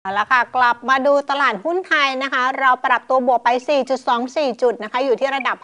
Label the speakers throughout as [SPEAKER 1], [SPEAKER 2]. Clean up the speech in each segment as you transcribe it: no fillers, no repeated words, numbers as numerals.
[SPEAKER 1] เอาละค่ะกลับมาดูตลาดหุ้นไทยนะคะเราปรับตัวบวกไป 4.24 จุดนะคะอยู่ที่ระดับ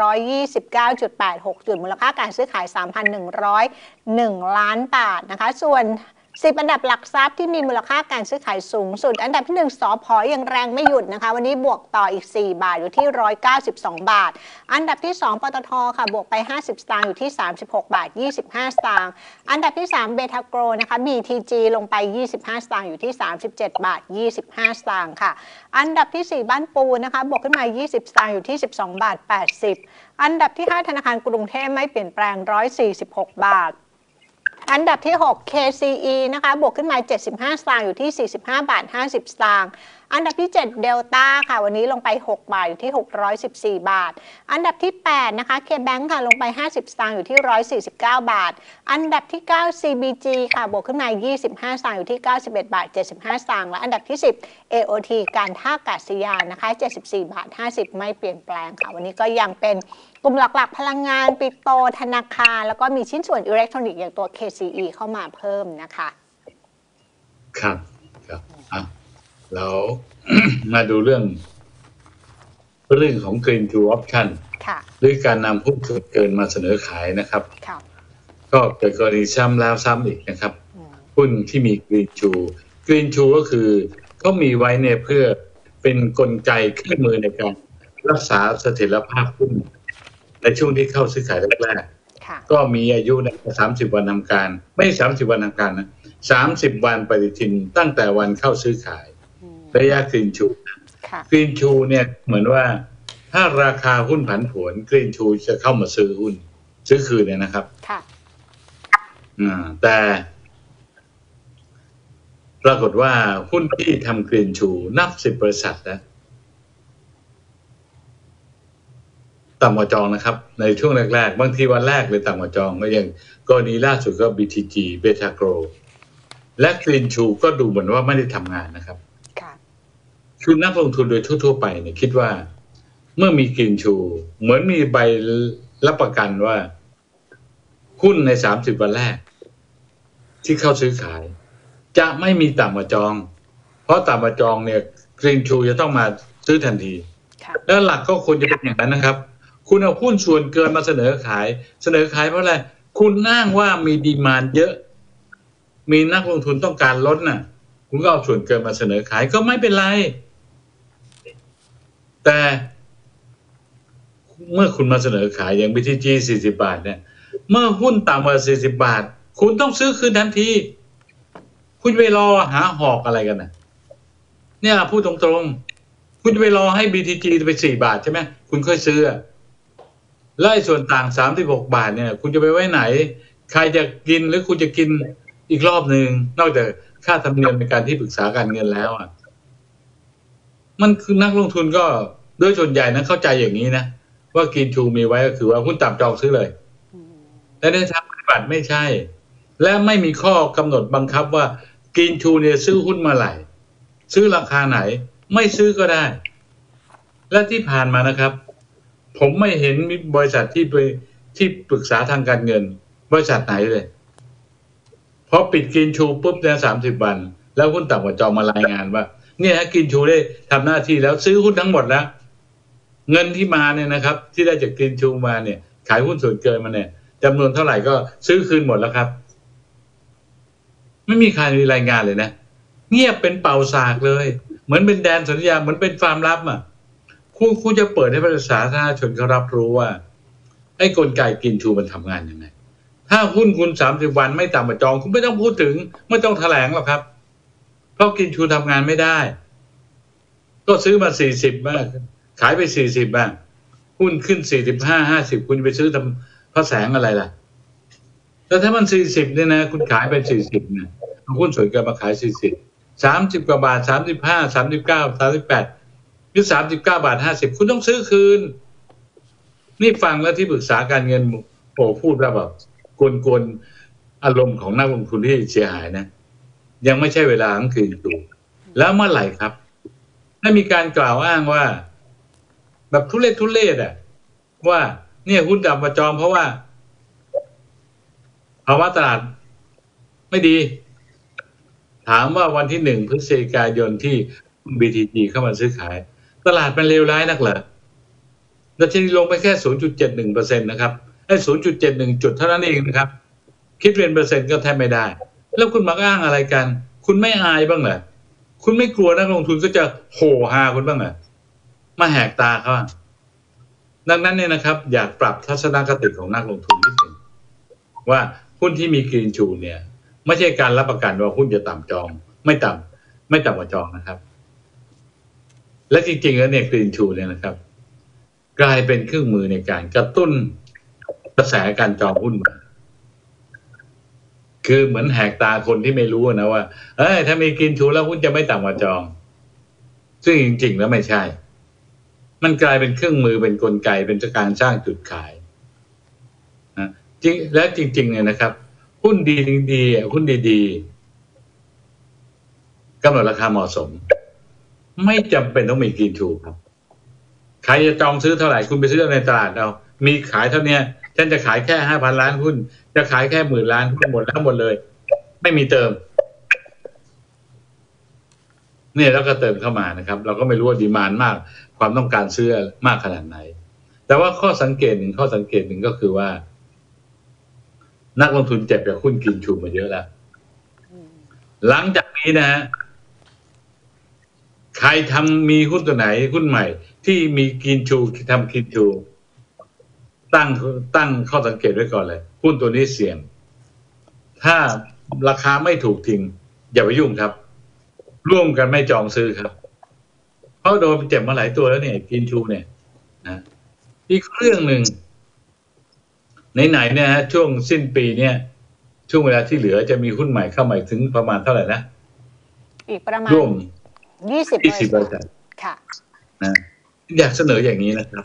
[SPEAKER 1] 1,629.86 จุดมูลค่าการซื้อขาย 3,101 ล้านบาทนะคะส่วน10อันดับหลักทรัพย์ที่มีมูลค่าการซื้อขายสูงสุดอันดับที่1สผ.ยังแรงไม่หยุดนะคะวันนี้บวกต่ออีก4บาทอยู่ที่192บาทอันดับที่2ปตทค่ะบวกไป50สตางค์อยู่ที่36บาท25สตางค์อันดับที่3เบทาโกรนะคะ BTG ลงไป25สตางค์อยู่ที่37บาท25สตางค์ค่ะอันดับที่4บ้านปูนะคะบวกขึ้นมา20สตางค์อยู่ที่12บาท80อันดับที่5ธนาคารกรุงเทพไม่เปลี่ยนแปลง146บาทอันดับที่6 KCE นะคะบวกขึ้นมา75สตางค์อยู่ที่45บาท50สตางค์อันดับที่7 Delta ค่ะวันนี้ลงไป6บาทอยู่ที่614บาทอันดับที่8นะคะ KBank ค่ะลงไป50สตางค์อยู่ที่149บาทอันดับที่9 CBG ค่ะบวกขึ้นมา25สตางค์อยู่ที่91บาท75สตางค์และอันดับที่10 AOT การท่าอากาศยานนะคะ74บาท50ไม่เปลี่ยนแปลงค่ะวันนี้ก็ยังเป็นกลุ่มหลักๆพลังงานปิโตรธนาคารแล้วก็มีชิ้นส่วนอิเล็กทรอนิกส์อย่างตัว KCE เข้ามาเพิ่มนะคะ
[SPEAKER 2] ครับแล้ว มาดูเรื่องของ Green to Option หรือการนำหุ้นเกินมาเสนอขายนะครับก็เกิดกรณีซ้ำแล้วซ้ำอีกนะครับหุ้นที่มี Green to ก็คือเขามีไว้เนี่ยเพื่อเป็นกลไกเครื่องมือในการรักษาเสถียรภาพหุ้นในช่วงที่เข้าซื้อขายแรกๆก็มีอายุใน30วันทำการไม่30วันทำการนะ30วันปฏิทินตั้งแต่วันเข้าซื้อขายระยะกรีนชูเนี่ยเหมือนว่าถ้าราคาหุ้นผันผวนกรีนชูจะเข้ามาซื้อหุ้นซื้อคืนเนี่ยนะครับแต่ปรากฏว่าหุ้นที่ทำกรีนชูนับ10บริษัทนะต่ำกว่าจองนะครับในช่วงแรกๆบางทีวันแรกเลยต่ำกว่าจองก็อย่างกรณีล่าสุดก็ BTG เบทาโกรและกรีนชูก็ดูเหมือนว่าไม่ได้ทำงานนะครับคือนักลงทุนโดยทั่วๆไปเนี่ยคิดว่าเมื่อมีกรีนชูเหมือนมีใบรับประกันว่าหุ้นใน30วันแรกที่เข้าซื้อขายจะไม่มีต่ำกว่าจองเพราะต่ำกว่าจองเนี่ยกรีนชูจะต้องมาซื้อทันทีแล้วหลักก็ควรจะเป็นอย่างนั้นนะครับคุณเอาหุ้นส่วนเกินมาเสนอขายเพราะอะไรคุณอ้างว่ามีดีมานด์เยอะมีนักลงทุนต้องการลดน่ะคุณก็เอาส่วนเกินมาเสนอขายก็ไม่เป็นไรแต่เมื่อคุณมาเสนอขายอย่าง BTG 40บาทเนี่ยเมื่อหุ้นต่ำกว่า40บาทคุณต้องซื้อคืนทันทีคุณไปรอหาหอกอะไรกันน่ะเนี่ยพูดตรงๆคุณจะไปรอให้ BTG ไป4บาทใช่ไหมคุณค่อยซื้อแล้วไอ้ส่วนต่าง36บาทเนี่ยคุณจะไปไว้ไหนใครจะกินหรือคุณจะกินอีกรอบนึงนอกจากค่าธรรมเนียมในการที่ปรึกษาการเงินแล้วมันคือนักลงทุนก็โดยส่วนใหญ่นะเข้าใจอย่างนี้นะว่ากินชูมีไว้ก็คือว่าหุ้นต่ำจองซื้อเลยแต่ในทางปฏิบัติไม่ใช่และไม่มีข้อกำหนดบังคับว่ากินชูเนี่ยซื้อหุ้นมาไหร่ซื้อราคาไหนไม่ซื้อก็ได้และที่ผ่านมานะครับผมไม่เห็นบริษัทที่ปรึกษาทางการเงินบริษัทไหนเลยพอปิดกินชูปุ๊บเนี่ย30วันแล้วหุ้นต่ำกว่าจองมารายงานว่าเนี่ยกินชูได้ทำหน้าที่แล้วซื้อหุ้นทั้งหมดแล้วเงินที่มาเนี่ยนะครับที่ได้จากกินชูมาเนี่ยขายหุ้นส่วนเกินมาเนี่ยจำนวนเท่าไหร่ก็ซื้อคืนหมดแล้วครับไม่มีใครมีรายงานเลยนะเงียบเป็นเป่าสากเลยเหมือนเป็นแดนสัญญาเหมือนเป็นฟาร์มลับคุณจะเปิดให้ประชาชนเขารับรู้ว่าไอ้กลไกกินชูมันทำงานยังไงถ้าหุ้นคุณ30วันไม่ต่ำกว่าจองคุณไม่ต้องพูดถึงไม่ต้องแถลงหรอกครับเพราะกินชูทำงานไม่ได้ก็ซื้อมา40บ้างขายไป40บ้างหุ้นขึ้น45 50คุณจะไปซื้อทำพระแสงอะไรล่ะแต่ถ้ามัน40เนี่ยนะคุณขายไป40เนี่ยหุ้นส่วนเกินมาขาย40 30กว่าบาท35 39 38หรือ39บาท50คุณต้องซื้อคืนนี่ฟังแล้วที่ปรึกษาการเงินพูดแล้วแบบกวนอารมณ์ของนักลงทุนที่เสียหายนะยังไม่ใช่เวลาต้องคืนอยู่แล้วเมื่อไหร่ครับถ้ามีการกล่าวอ้างว่าแบบทุเรศว่าเนี่ยหุ้นต่ำกว่าจองเพราะว่าภาวะตลาดไม่ดีถามว่าวันที่1 พฤศจิกายนที่ BTG เข้ามาซื้อขายตลาดมันเลวร้ายนักเหรอดัชนีลงไปแค่ 0.71% นะครับ0.71 จุดเท่านั้นเองนะครับคิดเป็นเปอร์เซ็นต์ก็แทบไม่ได้แล้วคุณมาอ้างอะไรกันคุณไม่อายบ้างเหรอคุณไม่กลัวนักลงทุนก็จะโห่ฮาคุณบ้างเหรอมาแหกตาเขาดังนั้นเนี่ยนะครับอยากปรับทัศนคติของนักลงทุนนิดหนึ่งว่าหุ้นที่มีกรีนชูเนี่ยไม่ใช่การรับประกันว่าหุ้นจะต่ำจองไม่ต่ำกว่าจองนะครับและจริงๆแล้วเนี่ยกรีนชูเนี่ยนะครับกลายเป็นเครื่องมือในการกระตุ้นกระแสการจองหุ้นคือเหมือนแหกตาคนที่ไม่รู้นะว่าถ้ามีกรีนชูแล้วหุ้นจะไม่ต่ำกว่าจองซึ่งจริงๆแล้วไม่ใช่มันกลายเป็นเครื่องมือเป็นกลไกเป็นการสร้างจุดขายนะจริงและจริงๆเนี่ยนะครับหุ้นดีๆหุ้นดีๆกำหนดราคาเหมาะสมไม่จำเป็นต้องมีกรีนชูครับใครจะจองซื้อเท่าไหร่คุณไปซื้อในตลาดเอามีขายเท่านี้ฉันจะขายแค่ 5,000 ล้านหุ้นจะขายแค่ 10,000 ล้านหุ้นหมดแล้วหมดเลยไม่มีเติมเนี่ยแล้วก็เติมเข้ามานะครับเราก็ไม่รู้ว่าดีมานด์มากความต้องการซื้อมากขนาดไหนแต่ว่าข้อสังเกตหนึ่งก็คือว่านักลงทุนเจ็บจากหุ้นกินชูมาเยอะแล้วหลังจากนี้นะฮะใครมีหุ้นตัวไหนหุ้นใหม่ที่มีกินชูทำกินชูตั้งข้อสังเกตไว้ก่อนเลยหุ้นตัวนี้เสี่ยงถ้าราคาไม่ถูกจริงอย่าไปยุ่งครับร่วมกันไม่จองซื้อครับเพราะโดนเจ็บมาหลายตัวแล้วเนี่ยกินชูเนี่ยนะอีกเรื่องหนึ่งไหนๆเนี่ยฮะช่วงสิ้นปีเนี่ยช่วงเวลาที่เหลือจะมีหุ้นใหม่เข้ามาถึงประมาณเท่าไหร่นะ
[SPEAKER 1] อีกประมาณ
[SPEAKER 2] ร่วม
[SPEAKER 1] 20%ค่ะ
[SPEAKER 2] นะอยากเสนออย่างนี้นะครับ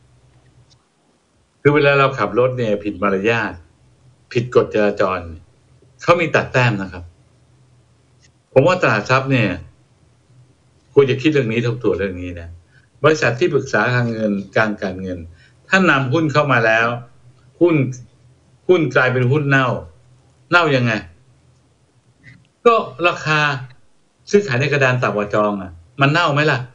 [SPEAKER 2] คือเวลาเราขับรถเนี่ยผิดมารยาทผิดกฎจราจรเขามีตัดแต้มนะครับผมว่าตลาดทรัพย์เนี่ยควรจะคิดเรื่องนี้ทบทวนเรื่องนี้นะบริษัทที่ปรึกษาการเงินการเงินถ้านำหุ้นเข้ามาแล้วหุ้นกลายเป็นหุ้นเน่ายังไงก็ราคาซื้อขายในกระดานต่ำกว่าจองมันเน่าไหมล่ะ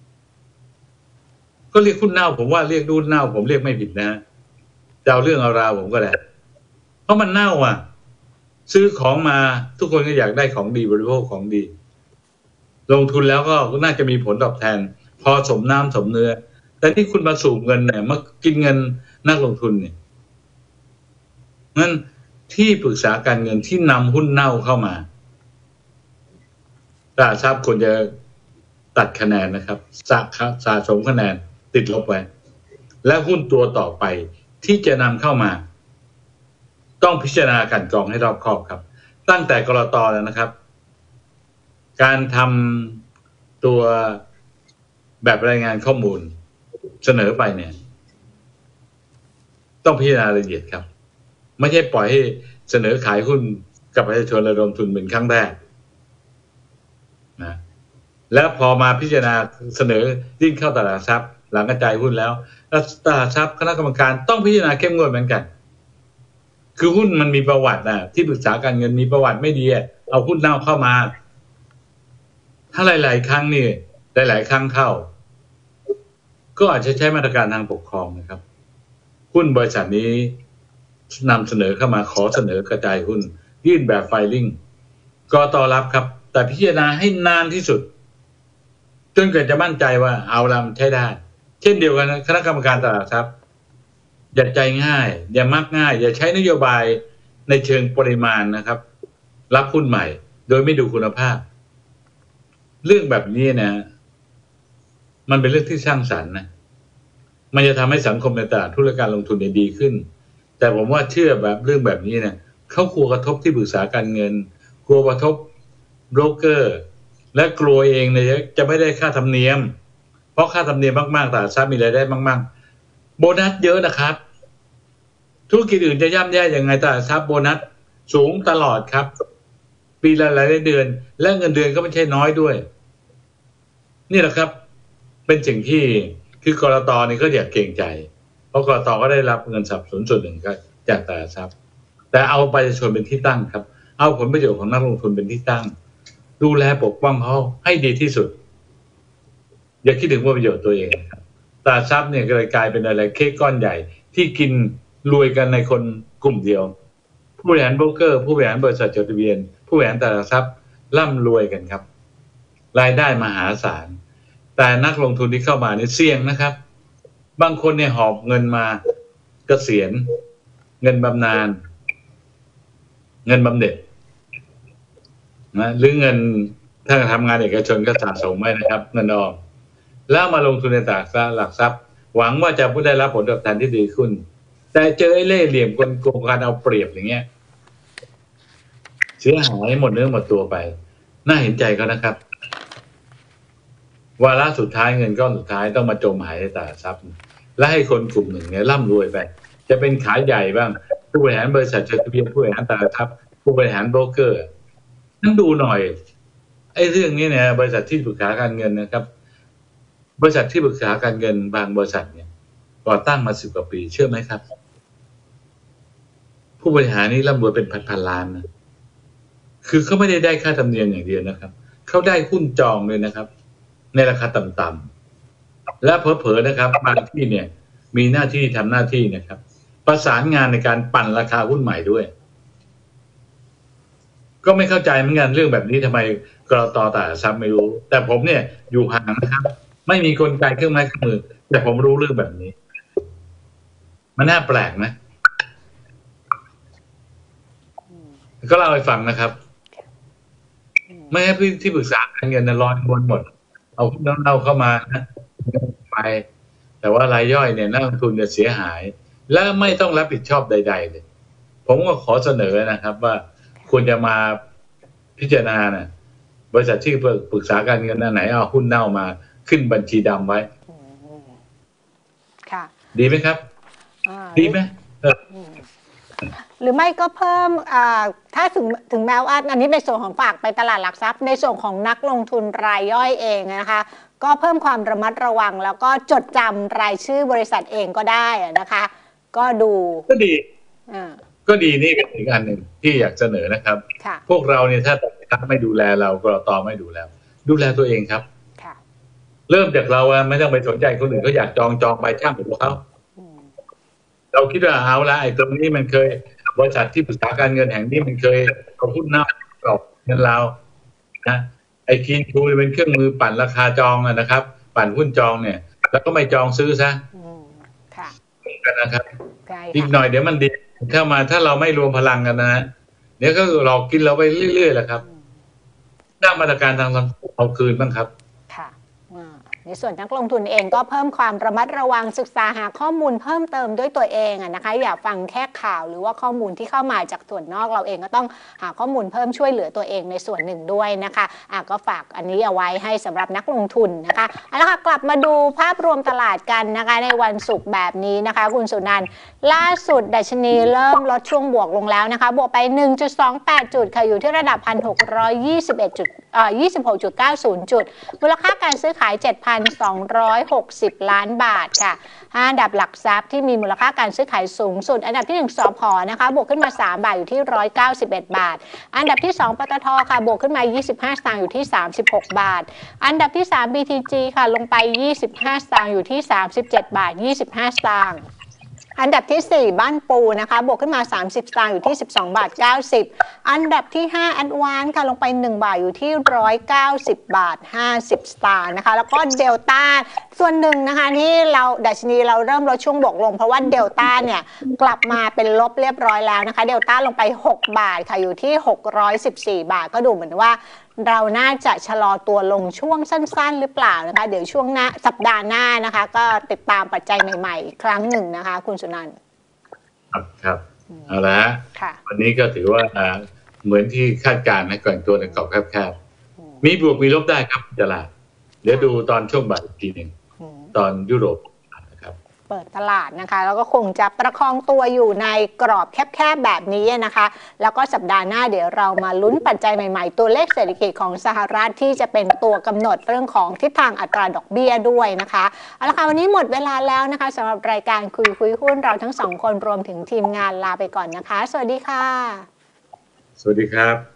[SPEAKER 2] ก็เรียกหุ้นเน่าผมว่าเรียกหุ้นเน่าผมเรียกไม่ผิดนะจะเอาเรื่องเอาราวผมก็ได้เพราะมันเน่าซื้อของมาทุกคนก็อยากได้ของดีบริโภคของดีลงทุนแล้วก็น่าจะมีผลตอบแทนพอสมน้ำสมเนื้อแต่ที่คุณมาสูบเงินเนี่ยมากินเงินนักลงทุนเนี่ยงั้นที่ปรึกษาการเงินที่นำหุ้นเน่าเข้ามาตลาดทรัพย์ควรจะตัดคะแนนนะครับสะสมคะแนนติดลบไว้และหุ้นตัวต่อไปที่จะนำเข้ามาต้องพิจารณาการกรองให้รอบคอบครับตั้งแต่กลต.แล้วนะครับการทำตัวแบบรายงานข้อมูลเสนอไปเนี่ยต้องพิจารณาละเอียดครับไม่ใช่ปล่อยให้เสนอขายหุ้นกับประชาชนระดมทุนเป็นครั้งแรกนะแล้วพอมาพิจารณาเสนอยื่นเข้าตลาดทรัพย์หลังกระจายหุ้นแล้วตลาดทรัพย์คณะกรรมการต้องพิจารณาเข้มงวดเหมือนกันคือหุ้นมันมีประวัติที่ปรึกษาการเงินมีประวัติไม่ดีเอาหุ้นเน่าเข้ามาถ้าหลายๆครั้งนี่หลายๆครั้งเข้าก็อาจจะใช้มาตรการทางปกครองนะครับหุ้นบริษัทนี้นำเสนอเข้ามาขอเสนอกระจายหุ้นยื่นแบบไฟลิ่งก็ต้อนรับครับแต่พิจารณาให้นานที่สุดจนเกิดจะมั่นใจว่าเอาละใช้ได้เช่นเดียวกันคณะกรรมการตลาดทรัพย์อย่าใจง่ายอย่ามักง่ายอย่าใช้นโยบายในเชิงปริมาณนะครับรับหุ้นใหม่โดยไม่ดูคุณภาพเรื่องแบบนี้นะมันเป็นเรื่องที่สร้างสรรค์นะมันจะทำให้สังคมในตลาดธุรการลงทุนดีขึ้นแต่ผมว่าเชื่อแบบเรื่องแบบนี้เนี่ยเขากลัวกระทบที่ปรึกษาการเงินกลัวกระทบโบรกเกอร์และกลัวเองเนี่ยจะไม่ได้ค่าธรรมเนียมเพราะค่าธรรมเนียมมากๆตลาดทรัพย์มีรายได้มากๆโบนัสเยอะนะครับธุรกิจอื่นจะย่ำแย่ยังไงตลาดทรัพย์โบนัสสูงตลอดครับปีละหลายเดือนและเงินเดือนก็ไม่ใช่น้อยด้วยนี่แหละครับเป็นสิ่งที่คือกลต.นี่ก็อยากเกรงใจเพราะกลต.ก็ได้รับเงินสนับสนุนส่วนหนึ่งจากตลาดทรัพย์แต่เอาประชาชนเป็นที่ตั้งครับเอาผลประโยชน์ของนักลงทุนเป็นที่ตั้งดูแลปกป้องเขาให้ดีที่สุดอย่าคิดถึงผลประโยชน์ตัวเองตลาดทรัพย์เนี่ยก็เลยกลายเป็นอะไรเค้กก้อนใหญ่ที่กินรวยกันในคนกลุ่มเดียวผู้บริหารโบรกเกอร์ผู้บริหารบริษัทจดทะเบียนผู้บริหารตลาดทรัพย์ร่ำรวยกันครับรายได้มหาศาลแต่นักลงทุนที่เข้ามาเนี่ยเสี่ยงนะครับบางคนเนี่ยหอบเงินมาเกษียณเงินบำนาญเงินบำเหน็จนะหรือเงินถ้าทำงานเอกชนก็สะสมไว้นะครับเงินออมแล้วมาลงทุนในตลาดหลักทรัพย์หวังว่าจะได้รับผลตอบแทนที่ดีขึ้นแต่เจอไอ้เล่ห์เหลี่ยมโกงการเอาเปรียบอย่างเงี้ยเสียหายหมดเนื้อหมดตัวไปน่าเห็นใจเขานะครับวาระสุดท้ายเงินก้อนสุดท้ายต้องมาจมหายในตลาดทรัพย์และให้คนกลุ่มหนึ่งเนี่ยร่ำรวยไปจะเป็นขายใหญ่บ้างผู้บริหารบริษัทจดทะเบียนผู้บริหารตลาดทรัพย์ผู้บริหารโบรกเกอร์นั่นดูหน่อยไอ้เรื่องนี้เนี่ยบริษัทที่ปรึกษาการเงินนะครับบริษัทที่ปรึกษาการเงินบางบริษัทเนี่ยก่อตั้งมา10 กว่าปีเชื่อไหมครับผู้บริหารนี่ร่ำรวยเป็นพันล้านนะคือเขาไม่ได้ค่าธรรมเนียมอย่างเดียวนะครับเขาได้หุ้นจองเลยนะครับในราคาต่ำๆและเผลอๆนะครับบางที่เนี่ยมีหน้าที่ทำหน้าที่นะครับประสานงานในการปั่นราคาหุ้นใหม่ด้วยก็ไม่เข้าใจเหมือนกันเรื่องแบบนี้ทำไมกลต.ตลาดทรัพย์ไม่รู้แต่ผมเนี่ยอยู่ห่างนะครับไม่มีกลไกเครื่องไม้เครื่องมือแต่ผมรู้เรื่องแบบนี้มันน่าแปลกนะก็เล่าให้ฟังนะครับไม่ให้ที่ปรึกษาการเงินลอยวนหมดเอาเราเข้ามานะไปแต่ว่ารายย่อยเนี่ยนักลงทุนจะเสียหายและไม่ต้องรับผิดชอบใดๆเลยผมก็ขอเสนอนะครับว่าควรจะมาพิจารณานะบริษัทที่ปรึกษาการเงินไหนเอาหุ้นเน่ามาขึ้นบัญชีดำไว้
[SPEAKER 1] ค่ะ
[SPEAKER 2] ดีไหมครับดีไหม
[SPEAKER 1] หรือไม่ก็เพิ่มถ้าถึงแม้ว่าอันนี้ในส่วนของฝากไปตลาดหลักทรัพย์ในส่วนของนักลงทุนรายย่อยเองนะคะก็เพิ่มความระมัดระวังแล้วก็จดจำรายชื่อบริษัทเองก็ได้นะคะก็ดู
[SPEAKER 2] ก็ดีก็ดีนี่เป็นอีกอันหนึ่งที่อยากเสนอนะครับพวกเราเนี่ยถ้าไม่ดูแลเรากรต.ไม่ดูแลตัวเองครับเริ่มจากเราไม่ต้องไปสนใจคนอื่นเขาอยากจองไปช่างของเขาเราคิดว่าเอาละไอ้ตรงนี้มันเคยบริษัทที่ปรึกษาการเงินแห่งนี้มันเคยเอาหุ้นเน่าหลอกเงินเรานะไอ้คีนทูเป็นเครื่องมือปั่นราคาจองนะครับปั่นหุ้นจองเนี่ยแล้วก็ไม่จองซื้อซะกันนะครับอีกหน่อยเดี๋ยวมันดีเข้ามาถ้าเราไม่รวมพลังกันนะเดี๋ยวก็หลอกกินเราไปเรื่อยๆแหละครับด้านมาตรการทางสังคมเอาคืนบ้างครับ
[SPEAKER 1] ค่ะในส่วนนักลงทุนเองก็เพิ่มความระมัดระวังศึกษาหาข้อมูลเพิ่มเติมด้วยตัวเองนะคะอย่าฟังแค่ข่าวหรือว่าข้อมูลที่เข้ามาจากส่วนนอกเราเองก็ต้องหาข้อมูลเพิ่มช่วยเหลือตัวเองในส่วนหนึ่งด้วยนะคะก็ฝากอันนี้เอาไว้ให้สำหรับนักลงทุนนะคะเอาละค่ะกลับมาดูภาพรวมตลาดกันนะคะในวันศุกร์แบบนี้นะคะคุณสุนันท์ล่าสุดดัชนีเริ่มลดช่วงบวกลงแล้วนะคะบวกไป 1.28 จุดค่ะอยู่ที่ระดับ 1,621 จุด26.90 จุดมูลค่าการซื้อขาย 7,260 ล้านบาทค่ะอันดับหลักทรัพย์ที่มีมูลค่าการซื้อขายสูงสุดอันดับที่1สผ.นะคะบวกขึ้นมา3 บาทอยู่ที่191 บาทอันดับที่2ปตท.ค่ะบวกขึ้นมา25 สตางค์อยู่ที่36 บาทอันดับที่3 BTG ค่ะลงไป25 สตางค์อยู่ที่37 บาท25 สตางค์อันดับที่4บ้านปูนะคะบวกขึ้นมา30 สตางค์อยู่ที่12 บาท 90อันดับที่5 Advance ค่ะลงไป1 บาทอยู่ที่190 บาท 50 สตางค์นะคะแล้วก็เดลต้าส่วนหนึ่งนะคะที่ดัชนีเราเริ่มลดช่วงบวกลงเพราะว่าเดลต้าเนี่ยกลับมาเป็นลบเรียบร้อยแล้วนะคะเดลต้าลงไป6 บาทค่ะอยู่ที่614 บาทก็ดูเหมือนว่าเราน่าจะชะลอตัวลงช่วงสั้นๆหรือเปล่านะคะเดี๋ยวช่วงหน้าสัปดาห์หน้านะคะก็ติดตามปัจจัยใหม่ๆอีกครั้งหนึ่งนะคะคุณสุนันท์
[SPEAKER 2] ครับเอาละวันนี้ก็ถือว่าเหมือนที่คาดการณ์นะก่อนตัวในกรอบแคบๆมีบวกมีลบได้ครับตลาดเดี๋ยวดูตอนช่วงบ่ายอีกทีหนึ่งตอนยุโรป
[SPEAKER 1] เปิดตลาดนะคะแล้วก็คงจะประคองตัวอยู่ในกรอบแคบๆแบบนี้นะคะแล้วก็สัปดาห์หน้าเดี๋ยวเรามาลุ้นปัจจัยใหม่ๆตัวเลขเศรษฐกิจของสหรัฐที่จะเป็นตัวกำหนดเรื่องของทิศทางอัตราดอกเบี้ยด้วยนะคะเอาละค่ะวันนี้หมดเวลาแล้วนะคะสำหรับรายการคุยหุ้นเราทั้ง2 คนรวมถึงทีมงานลาไปก่อนนะคะสวัสดีค่ะ
[SPEAKER 2] สวัสดีครับ